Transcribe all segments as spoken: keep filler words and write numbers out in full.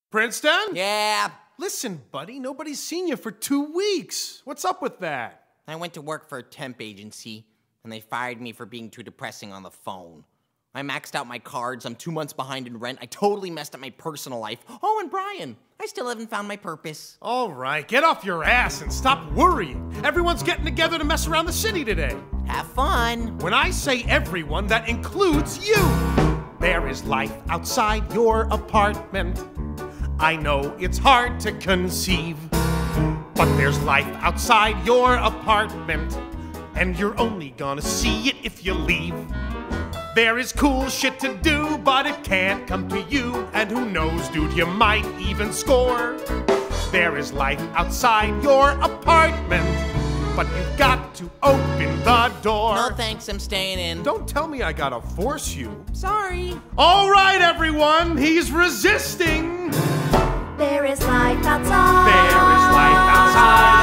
Princeton? Yeah. Listen, buddy, nobody's seen you for two weeks. What's up with that? I went to work for a temp agency, and they fired me for being too depressing on the phone. I maxed out my cards, I'm two months behind in rent, I totally messed up my personal life. Oh, and Brian, I still haven't found my purpose. All right, get off your ass and stop worrying. Everyone's getting together to mess around the city today. Have fun. When I say everyone, that includes you. There is life outside your apartment. I know it's hard to conceive, but there's life outside your apartment, and you're only gonna see it if you leave. There is cool shit to do, but it can't come to you, and who knows, dude, you might even score. There is life outside your apartment, but you've got to open the door. No thanks, I'm staying in. Don't tell me I gotta force you. Sorry. All right, everyone, he's resisting. There is life outside. There is life outside.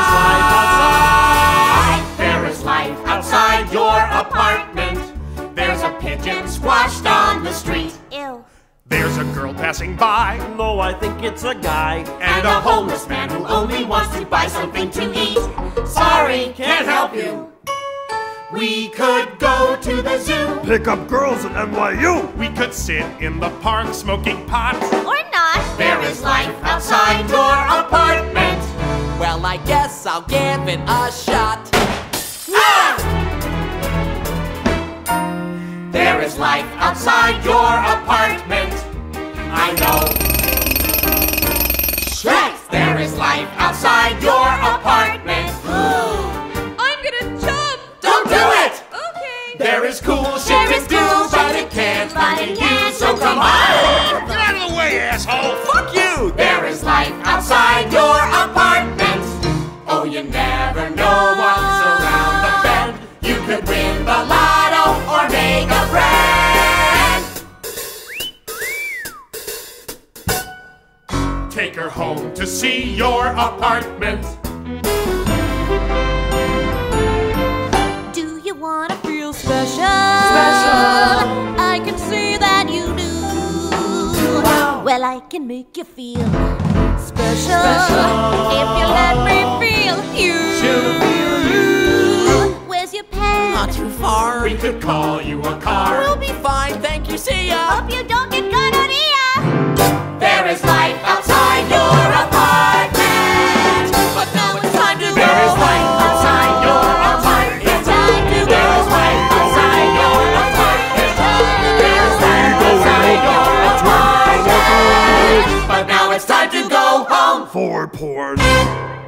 There is life outside. There is life outside your apartment. There's a pigeon squashed on the street. Ew. There's a girl passing by. No, I think it's a guy. And a homeless man who only wants to buy something to eat. Sorry, can't help you. We could go to the zoo. Pick up girls at N Y U. We could sit in the park smoking pot. Or not. There is life outside your apartment. Well, I guess I'll give it a shot. Ah! There is life outside your apartment. I know. Shrek! There is life outside your apartment. I'm gonna jump! Don't do it! Okay. There is cool shit There to is do, cool but shit it to can't do, come but to it you, can't so come to come you. on! Get out of the way, asshole! Fuck you! There is life outside your apartment. Oh, you never know what's around the bend. You could win the lotto or make a friend. Take her home to see your apartment. Do you wanna feel special? Special. I can see that you do. Wow. Well, I can make you feel special, if you let me feel you. Where's your pen? Not too far. We could call you a car. We'll be fine, thank you, see ya. Hope you don't get gonorrhea. There is life outside your apartment. But now it's time to go. There is life outside your apartment. It's time to go. There is life outside your apartment. There is life outside your apartment. But now it's time to go home. For porn.